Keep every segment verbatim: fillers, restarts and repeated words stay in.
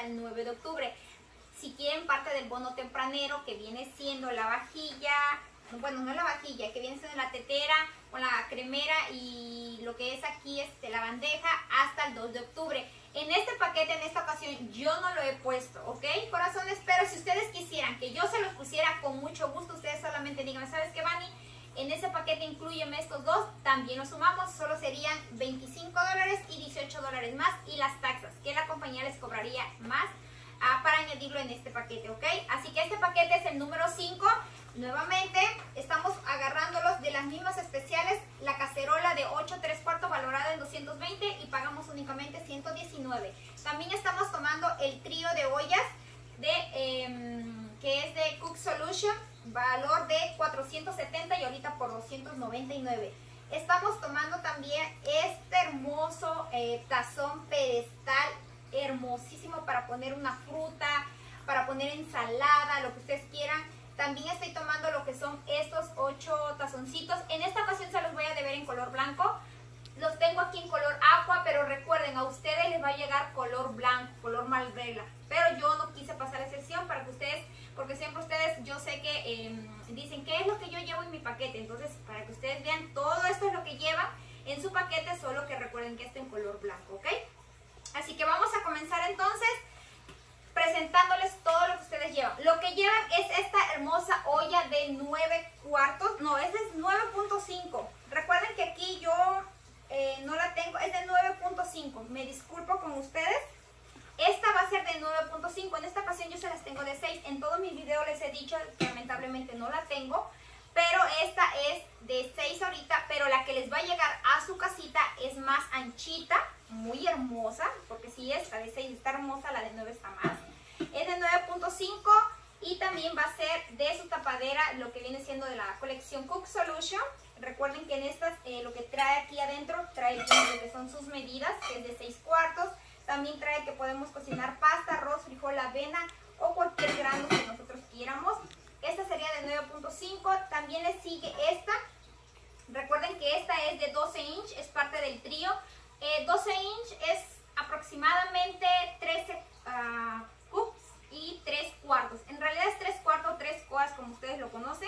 el nueve de octubre. Si quieren parte del bono tempranero, que viene siendo la vajilla, bueno, no la vajilla, que viene siendo la tetera con la cremera y lo que es aquí este, la bandeja, hasta el dos de octubre. En este paquete, en esta ocasión, yo no lo he puesto, ¿ok, corazones? Pero si ustedes quisieran que yo se los pusiera, con mucho gusto, ustedes solamente díganme, ¿sabes qué, Vani? En ese paquete incluyeme estos dos, también los sumamos, solo serían veinticinco dólares y dieciocho dólares más, y las taxas que la compañía les cobraría más ah, para añadirlo en este paquete, ¿ok? Así que este paquete es el número cinco. Nuevamente estamos agarrándolos de las mismas especiales, la cacerola de ocho tres cuartos valorada en doscientos veinte y pagamos únicamente ciento diecinueve. También estamos tomando el trío de ollas de eh, que es de Cook Solution, valor de cuatrocientos setenta y ahorita por doscientos noventa y nueve. Estamos tomando también este hermoso eh, tazón pedestal, hermosísimo para poner una fruta, para poner ensalada, lo que ustedes quieran. También estoy tomando lo que son estos ocho tazoncitos. En esta ocasión se los voy a deber en color blanco. Los tengo aquí en color aqua, pero recuerden, a ustedes les va a llegar color blanco, color malvela. Pero yo no quise pasar la excepción para que ustedes, porque siempre ustedes, yo sé que eh, dicen, ¿qué es lo que yo llevo en mi paquete? Entonces, para que ustedes vean, todo esto es lo que lleva en su paquete, solo que recuerden que está en color blanco, ¿ok? Así que vamos a comenzar entonces presentándoles todo lo que ustedes llevan. Lo que llevan es esta hermosa olla de nueve cuartos, no, esta es nueve punto cinco. Recuerden que aquí yo eh, no la tengo, es de nueve punto cinco. Me disculpo con ustedes. Esta va a ser de nueve punto cinco. En esta ocasión yo se las tengo de seis. En todos mis videos les he dicho que lamentablemente no la tengo, pero esta es de seis ahorita, pero la que les va a llegar a su casita es más anchita, muy hermosa, porque si esta de seis está hermosa, la de nueve está más. Es de nueve punto cinco y también va a ser de su tapadera, lo que viene siendo de la colección Cook Solution. Recuerden que en estas, eh, lo que trae aquí adentro, trae lo que son sus medidas, que es de seis cuartos. También trae que podemos cocinar pasta, arroz, frijol, avena o cualquier grano que nosotros quieramos. Esta sería de nueve punto cinco. También le sigue esta. Recuerden que esta es de doce inch, es parte del trío. Eh, doce inch es aproximadamente trece uh, cups y tres cuartos. En realidad es tres cuartos, tres coas como ustedes lo conocen.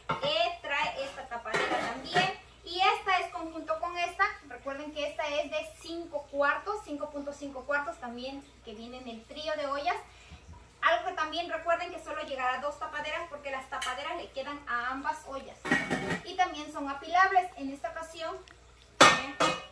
Eh, trae esta tapadera también. Y esta es conjunto con esta. Recuerden que esta es de cinco cuartos, cinco punto cinco cuartos también, que viene en el trío de ollas. Algo que también recuerden que solo llegará dos tapaderas porque las tapaderas le quedan a ambas ollas. Y también son apilables. En esta ocasión, ¿ven?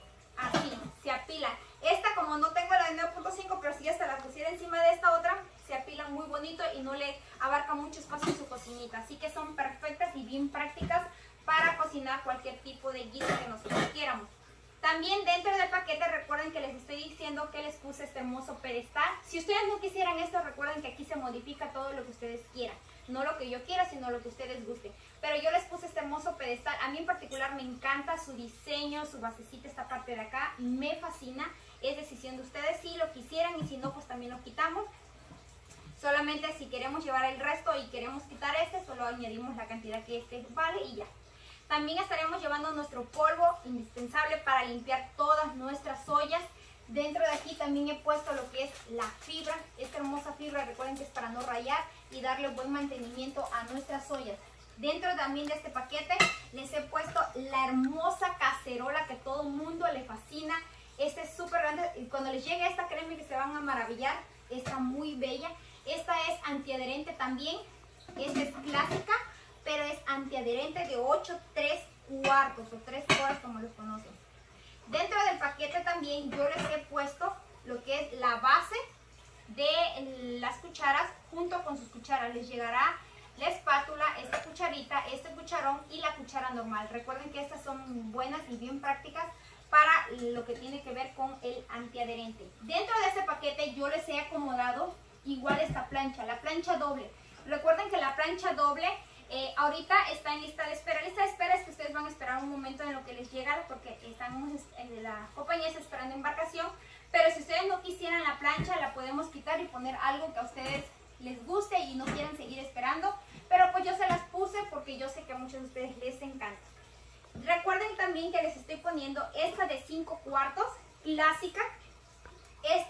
Así, se apila. Esta, como no tengo la de nueve punto cinco, pero si esta la pusiera encima de esta otra, se apila muy bonito y no le abarca mucho espacio en su cocinita. Así que son perfectas y bien prácticas para cocinar cualquier tipo de guiso que nosotros quieramos. También dentro del paquete recuerden que les estoy diciendo que les puse este hermoso pedestal. Si ustedes no quisieran esto, recuerden que aquí se modifica todo lo que ustedes quieran. No lo que yo quiera, sino lo que ustedes gusten. Pero yo les puse este hermoso pedestal. A mí en particular me encanta su diseño, su basecita, esta parte de acá. Me fascina. Es decisión de ustedes si lo quisieran y si no, pues también lo quitamos. Solamente si queremos llevar el resto y queremos quitar este, solo añadimos la cantidad que este vale y ya. También estaremos llevando nuestro polvo indispensable para limpiar todas nuestras ollas. Dentro de aquí también he puesto lo que es la fibra. Esta hermosa fibra, recuerden que es para no rayar y darle buen mantenimiento a nuestras ollas. Dentro también de este paquete les he puesto la hermosa cacerola que todo el mundo le fascina. Esta es súper grande y cuando les llegue esta, créanme que se van a maravillar. Está muy bella. Esta es antiadherente también. Esta es clásica, pero es antiadherente de ocho tres cuartos o tres cuartos como los conocen. Dentro del paquete también yo les he puesto lo que es la base de las cucharas junto con sus cucharas. Les llegará la espátula, esta cucharita, este cucharón y la cuchara normal. Recuerden que estas son buenas y bien prácticas para lo que tiene que ver con el antiadherente. Dentro de este paquete yo les he acomodado igual esta plancha, la plancha doble. Recuerden que la plancha doble Eh, ahorita está en lista de espera. Lista de espera es que ustedes van a esperar un momento en lo que les llega porque estamos, eh, la compañía está esperando embarcación. Pero si ustedes no quisieran la plancha, la podemos quitar y poner algo que a ustedes les guste y no quieran seguir esperando. Pero pues yo se las puse porque yo sé que a muchos de ustedes les encanta. Recuerden también que les estoy poniendo esta de cinco cuartos, clásica. Esta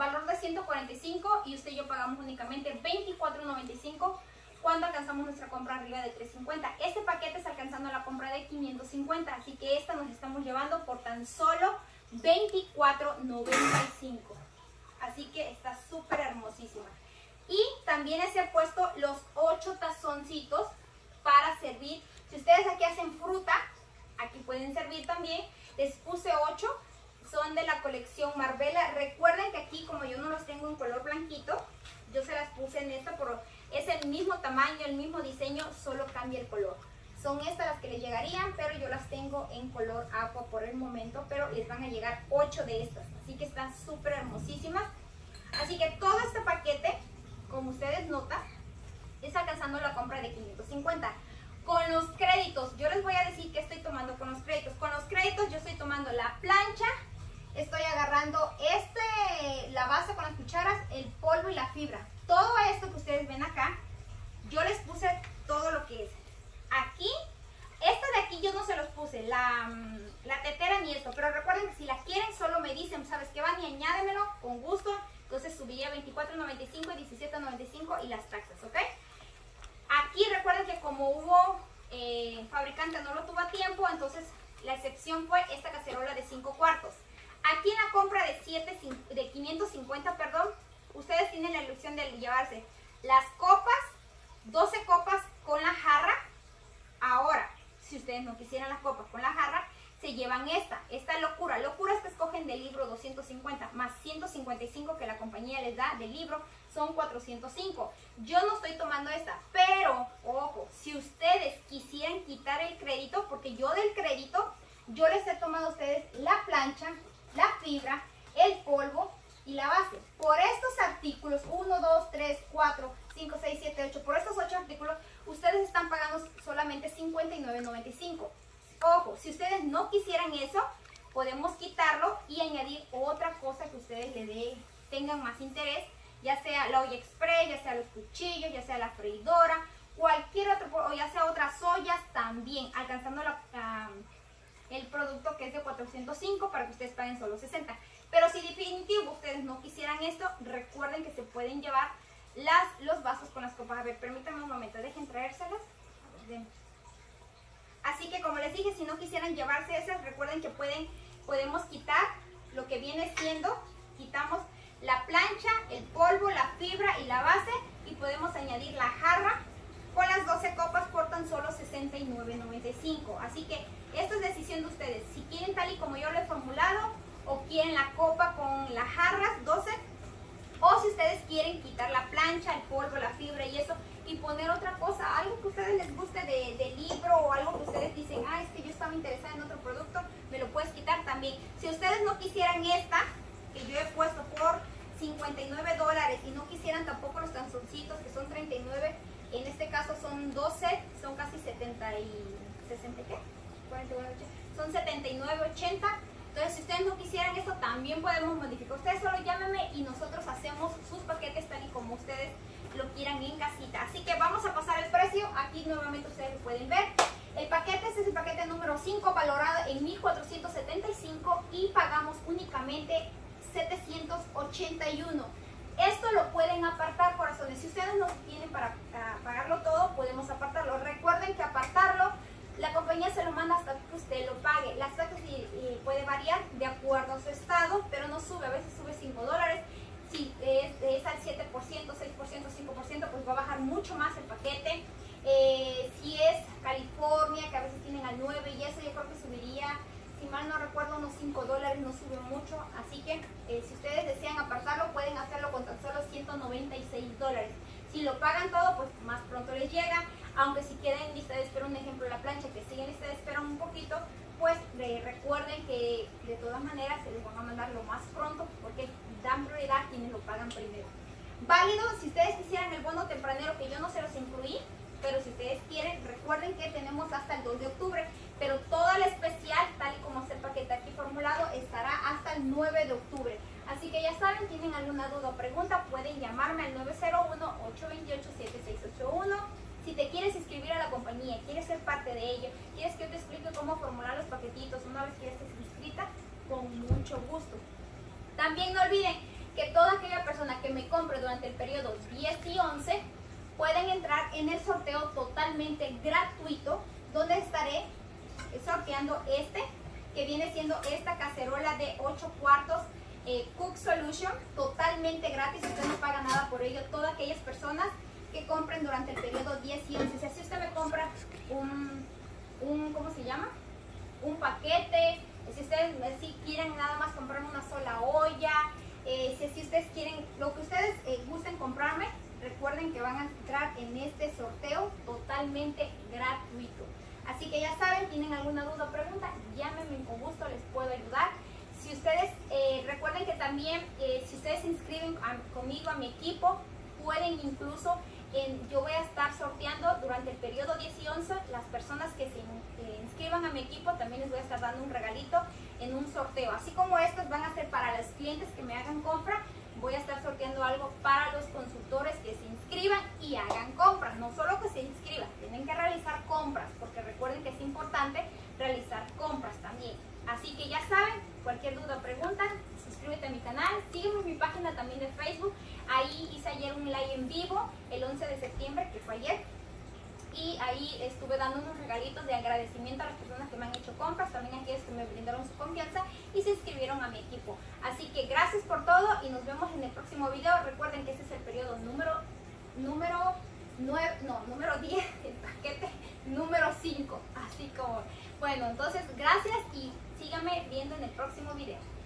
valor de ciento cuarenta y cinco y usted y yo pagamos únicamente veinticuatro noventa y cinco cuando alcanzamos nuestra compra arriba de trescientos cincuenta. Este paquete está alcanzando la compra de quinientos cincuenta, así que esta nos estamos llevando por tan solo veinticuatro noventa y cinco. Así que está súper hermosísima. Y también les he puesto los ocho tazoncitos para servir. Si ustedes aquí hacen fruta, aquí pueden servir también. Les puse ocho, son de la colección Marbella. Recuerden que aquí, como yo no los tengo en color blanquito, yo se las puse en esta, por, es el mismo tamaño, el mismo diseño, solo cambia el color. Son estas las que les llegarían, pero yo las tengo en color agua por el momento, pero les van a llegar ocho de estas. Así que están súper hermosísimas. Así que todo este paquete, como ustedes notan, está alcanzando la compra de quinientos cincuenta. Con los créditos, yo les voy a decir qué estoy tomando con los créditos. Con los créditos yo estoy tomando la plancha, estoy agarrando este, la base con las cucharas, el polvo y la fibra. Todo esto que ustedes ven acá, yo les puse todo lo que es. Aquí, esta de aquí yo no se los puse, la, la tetera ni esto, pero recuerden que si la quieren solo me dicen, ¿sabes qué, Vani? Añádemelo con gusto. Entonces subiría veinticuatro noventa y cinco y diecisiete noventa y cinco y las taxas, ¿ok? Aquí recuerden que como hubo eh, fabricante no lo tuvo a tiempo, entonces la excepción fue esta cacerola de cinco cuartos. Aquí en la compra de, siete, de quinientos cincuenta, perdón, ustedes tienen la ilusión de llevarse las copas, doce copas con la jarra. Ahora, si ustedes no quisieran las copas con la jarra, se llevan esta, esta locura. Locura es que escogen del libro doscientos cincuenta más ciento cincuenta y cinco que la compañía les da del libro, son cuatrocientos cinco. Yo no estoy tomando esta, pero, ojo, si ustedes quisieran quitar el crédito, porque yo del crédito, yo les he tomado a ustedes la plancha, la fibra, el polvo y la base. Por estos artículos, uno, dos, tres, cuatro, cinco, seis, siete, ocho, por estos ocho artículos, ustedes están pagando solamente cincuenta y nueve noventa y cinco. Ojo, si ustedes no quisieran eso, podemos quitarlo y añadir otra cosa que ustedes le dé, tengan más interés, ya sea la olla express, ya sea los cuchillos, ya sea la freidora, cualquier otro, o ya sea otras ollas también, alcanzando la, um, el producto que es de cuatrocientos cinco para que ustedes paguen solo sesenta. Pero si definitivo ustedes no quisieran esto, recuerden que se pueden llevar las, los vasos con las copas. A ver, permítanme un momento, dejen traérselas. A ver, así que como les dije, si no quisieran llevarse esas, recuerden que pueden, podemos quitar lo que viene siendo, quitamos la plancha, el polvo, la fibra y la base y podemos añadir la jarra con las doce copas por tan solo sesenta y nueve noventa y cinco. Así que esto es decisión de ustedes, si quieren tal y como yo lo he formulado o quieren la copa con las jarras doce, o si ustedes quieren quitar la plancha, el polvo, la fibra y eso y poner otra cosa, algo que a ustedes les guste de, de libro o algo que ustedes dicen, ah, es que yo estaba interesada en otro producto, me lo puedes quitar también. Si ustedes no quisieran esta, que yo he puesto por cincuenta y nueve dólares y no quisieran tampoco los tazoncitos que son treinta y nueve, en este caso son doce, son casi setenta y sesenta, ¿qué? cuarenta y uno, ochenta, son setenta y nueve ochenta. Entonces, si ustedes no quisieran esto, también podemos modificar. Ustedes solo llámenme y nosotros hacemos sus paquetes tal y como ustedes lo quieran en casita. Así que vamos a pasar el precio. Aquí nuevamente ustedes lo pueden ver. El paquete, este es el paquete número cinco, valorado en mil cuatrocientos setenta y cinco y pagamos únicamente setecientos ochenta y uno. Esto lo pueden apartar, corazones. Si ustedes no tienen para uh, pagarlo todo, podemos apartarlo. Recuerden que apartarlo, la compañía se lo manda hasta que usted lo pague. Las taxas y, y puede variar de acuerdo a su estado, pero no sube. A veces sube cinco dólares. Si es, es al siete por ciento, seis por ciento, cinco por ciento, pues va a bajar mucho más el paquete. Eh, si es California, que a veces tienen al nueve y eso, yo creo que subiría, si mal no recuerdo, unos cinco dólares, no sube mucho. Así que eh, si ustedes desean apartarlo, pueden hacerlo con tan solo ciento noventa y seis dólares. Si lo pagan todo, pues más pronto les llega. Aunque si queda en lista de espera, un ejemplo, la plancha que sigue en lista de espera un poquito, pues eh, recuerden que de todas maneras se les van a mandar lo más pronto porque dan prioridad a quienes lo pagan primero. Válido si ustedes quisieran el bono tempranero, que yo no se los incluí, pero si ustedes quieren, recuerden que tenemos hasta el dos de octubre, pero todo el especial, tal y como está el paquete aquí formulado, estará hasta el nueve de octubre. Así que ya saben, tienen alguna duda o pregunta, pueden llamarme al nueve cero uno, ocho dos ocho, siete seis ocho uno. Si te quieres inscribir a la compañía, quieres ser parte de ello, quieres que yo te explique cómo formular los paquetitos una vez que ya estés inscrita, con mucho gusto. También no olviden que toda aquella persona que me compre durante el periodo diez y once pueden entrar en el sorteo totalmente gratuito, donde estaré sorteando este, que viene siendo esta cacerola de ocho cuartos eh, Cook Solution, totalmente gratis. Usted no paga nada por ello. Todas aquellas personas que compren durante el periodo diez y once, si usted me compra un, un ¿cómo se llama? Un paquete, si ustedes si quieren nada más comprarme una sola olla, eh, si, si ustedes quieren lo que ustedes eh, gusten comprarme, recuerden que van a entrar en este sorteo totalmente gratuito. Así que ya saben, tienen alguna duda o pregunta, llámenme, con gusto les puedo ayudar. Si ustedes, eh, recuerden que también, eh, si ustedes se inscriben a, conmigo a mi equipo, pueden incluso, en, yo voy a estar sorteando durante el periodo diez y once, las personas que se eh, inscriban a mi equipo, también les voy a estar dando un regalito en un sorteo. Así como estos van a ser para los clientes que me hagan compra, voy a estar sorteando algo para los consultores que se inscriban y hagan compras. No solo que se inscriban, tienen que realizar compras, porque recuerden que es importante realizar compras también. Así que ya saben, cualquier duda o pregunta, suscríbete a mi canal, sígueme en mi página también de Facebook. Ahí hice ayer un live en vivo, el once de septiembre, que fue ayer. Y ahí estuve dando unos regalitos de agradecimiento a las personas que me han hecho compras, también a aquellos que me brindaron su confianza y se inscribieron a mi equipo. Así que gracias por todo y nos vemos en el próximo video. Recuerden que este es el periodo número, número nueve, no, número diez, el paquete número cinco. Así como, bueno, entonces gracias y síganme viendo en el próximo video.